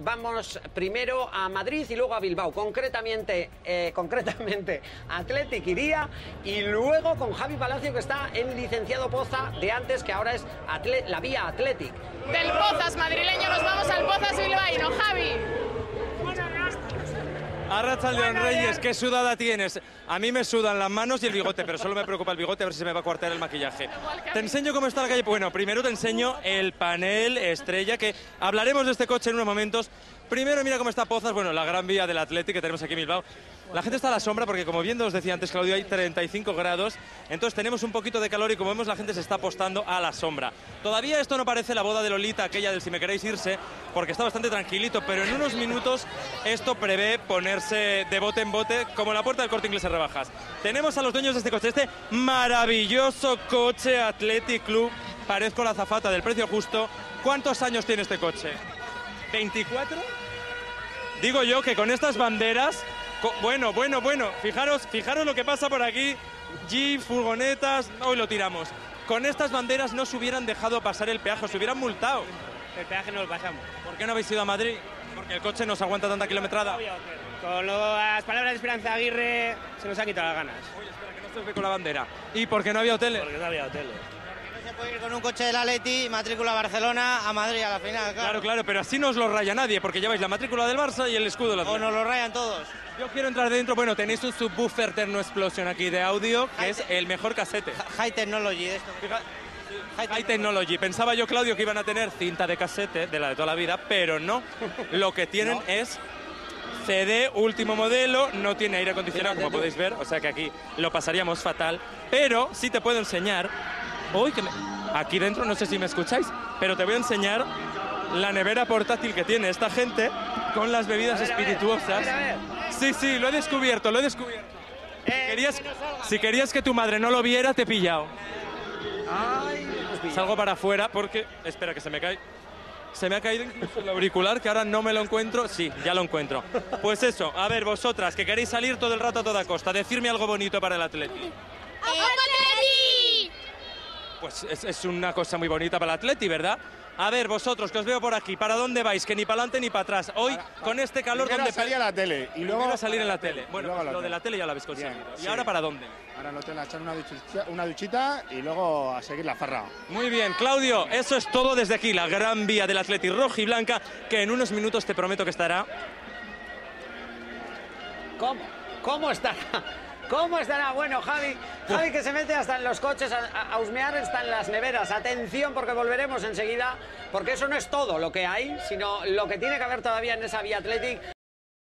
vamos primero a Madrid y luego a Bilbao. Concretamente Athletic iría, y luego con Javi Palacio, que está en Licenciado Poza de antes, que ahora es la vía Athletic. Del Pozas madrileño nos vamos al Pozas bilbaíno. Javi. Arratsaldeon, Reyes, qué sudada tienes. A mí me sudan las manos y el bigote, pero solo me preocupa el bigote, a ver si se me va a cuartear el maquillaje. Te enseño cómo está la calle. Bueno, primero te enseño el panel estrella, que hablaremos de este coche en unos momentos. Primero mira cómo está Pozas, bueno, la gran vía del Athletic que tenemos aquí en Bilbao. La gente está a la sombra porque, como bien os decía antes, Claudio, hay 35 grados. Entonces tenemos un poquito de calor y, como vemos, la gente se está apostando a la sombra. Todavía esto no parece la boda de Lolita, aquella del si me queréis irse, porque está bastante tranquilito, pero en unos minutos esto prevé ponerse de bote en bote, como la puerta del Corte Inglés en rebajas. Tenemos a los dueños de este coche, este maravilloso coche Athletic Club. Parezco la azafata del precio justo. ¿Cuántos años tiene este coche? ¿24? Digo yo que con estas banderas... Bueno, fijaros lo que pasa por aquí. Jeep, furgonetas, hoy lo tiramos. Con estas banderas no se hubieran dejado pasar el peaje, se hubieran multado. El peaje no lo pasamos. ¿Por qué no habéis ido a Madrid? Porque el coche no se aguanta tanta kilometrada. Con las palabras de Esperanza Aguirre se nos han quitado las ganas. Oye, espera, que no se os ve con la bandera. ¿Y por qué no había hoteles? Porque no había hoteles. No se puede ir con un coche del Atleti, matrícula Barcelona, a Madrid a la final, claro. Claro, pero así no os lo raya nadie, porque lleváis la matrícula del Barça y el escudo del Atleti. O nos lo rayan todos. Yo quiero entrar dentro. Bueno, tenéis un subwoofer Terno Explosion aquí de audio, que es el mejor casete. High Technology, esto. High Technology. Pensaba yo, Claudio, que iban a tener cinta de casete, de la de toda la vida, pero no. Lo que tienen es CD último modelo, no tiene aire acondicionado, como podéis ver, o sea que aquí lo pasaríamos fatal. Pero sí te puedo enseñar... Aquí dentro, no sé si me escucháis, pero te voy a enseñar la nevera portátil que tiene esta gente con las bebidas espirituosas. A ver. Sí, lo he descubierto. Si querías que tu madre no lo viera, te he pillado. Salgo para afuera porque... Espera, que se me cae. Se me ha caído incluso el auricular, que ahora no me lo encuentro. Sí, ya lo encuentro. Pues eso, a ver, vosotras, que queréis salir todo el rato a toda costa, decirme algo bonito para el Atleti. ¡Atleti! Pues es una cosa muy bonita para el Atleti, ¿verdad? A ver, vosotros, que os veo por aquí, ¿para dónde vais? Que ni para adelante ni para atrás. Hoy, con este calor... Primero salir a la tele y luego... a salir en la tele. Bueno, luego lo de la tele ya lo habéis conseguido. Bien, ¿Y sí. ahora para dónde? Ahora al hotel a echar una duchita y luego a seguir la farra. Muy bien, Claudio, eso es todo desde aquí, la gran vía del Atleti roja y blanca, que en unos minutos te prometo que estará... ¿Cómo estará? ¿Cómo estará? Bueno, Javi que se mete hasta en los coches a husmear, está en las neveras. Atención, porque volveremos enseguida, porque eso no es todo lo que hay, sino lo que tiene que haber todavía en esa vía Athletic.